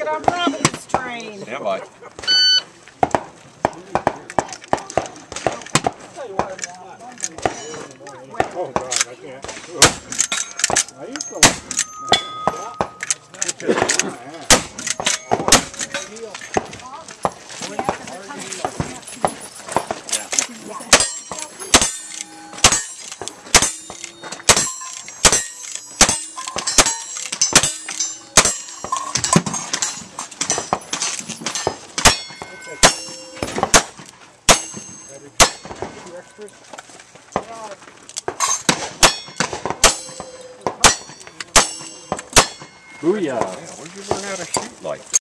get on Robin's train. Yeah, bye. Oh God, I can't. I used to like Booyah! Yeah, where'd you learn how to shoot like that?